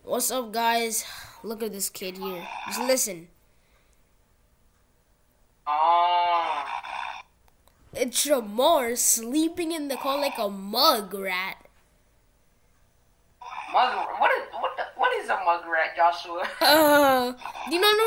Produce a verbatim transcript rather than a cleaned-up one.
What's up, guys? Look at this kid here. Just listen. Oh. It's Shamar sleeping in the car like a mug rat. Mug, what is what? The, what is a mug rat, Joshua? Uh, you don't know